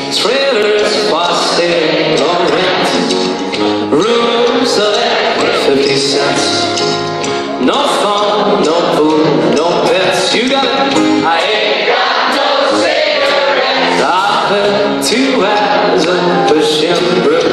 trailers for sale or rent, rooms of 50 cents. No fun, no food, no pets. You got it. I ain't got no cigarettes. I've had 2 hours of pushing bricks.